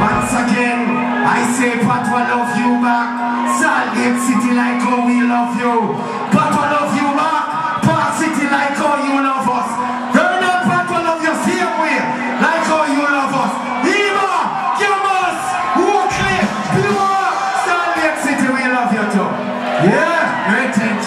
Once again, I say Patwa love you back. Salgate City like how we love you. Patwa love you back. Park City like how you love us. Turn up Patwa love you same way like how you love us. Eva, Camus, Woodley, Pure, Salgate City we love you too. Yeah, great things.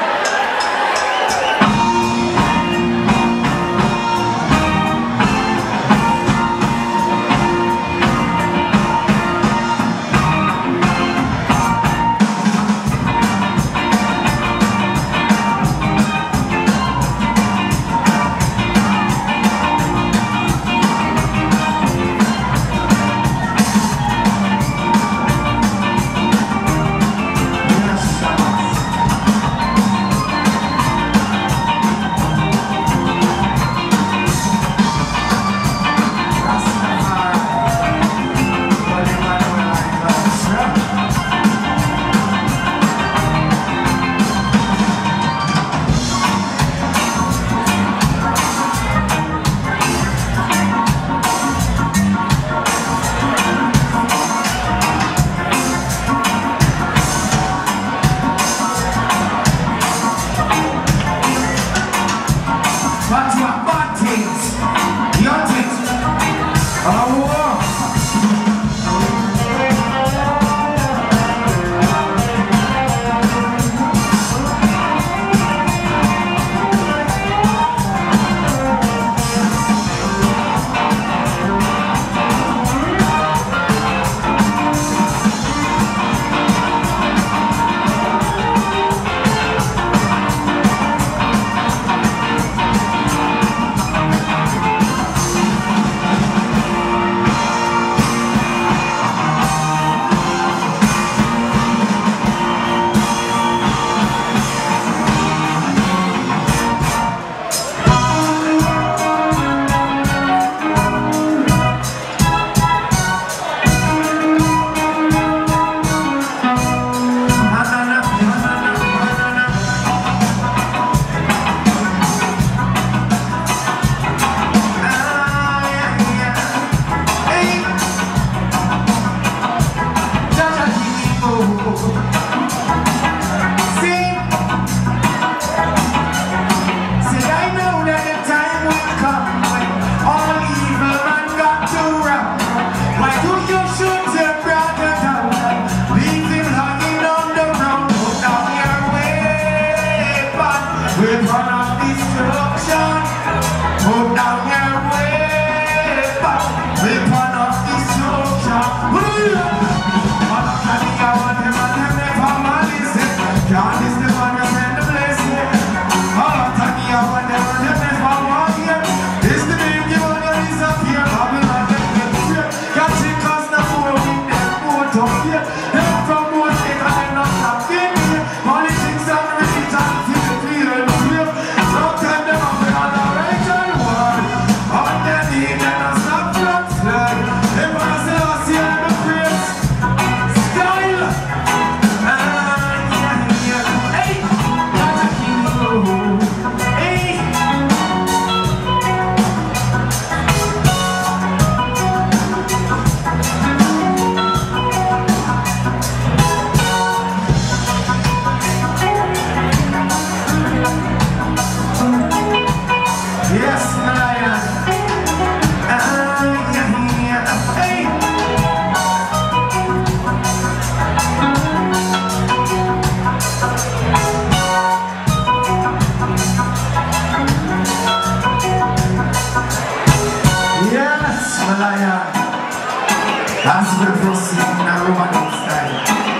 As we proceed in a Roman style.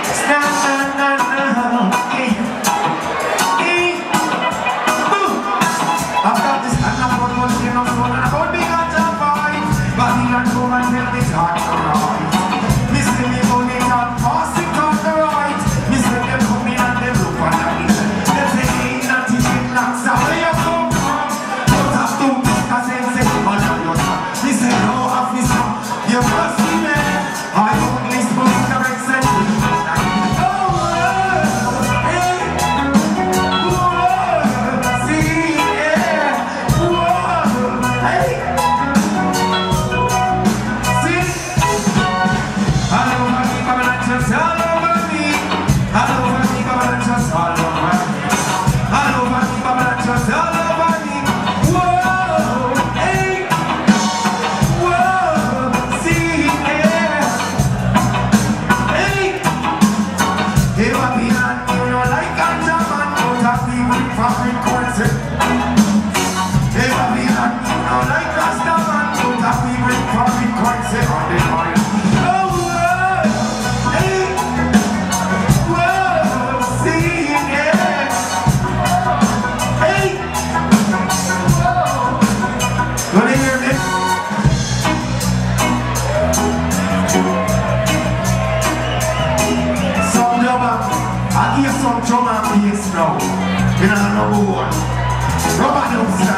I've got this and I'm not going to know someone about being on top fight. But he can go and tell me talk to right. Miss me only talk passing talk to right. Miss them coming and they look on the mission. They say ain't not teaching knocks out where you come from. Don't have to pick a sense of all of your time. Me say no officer, you must be there. I only spoke the right sense. looks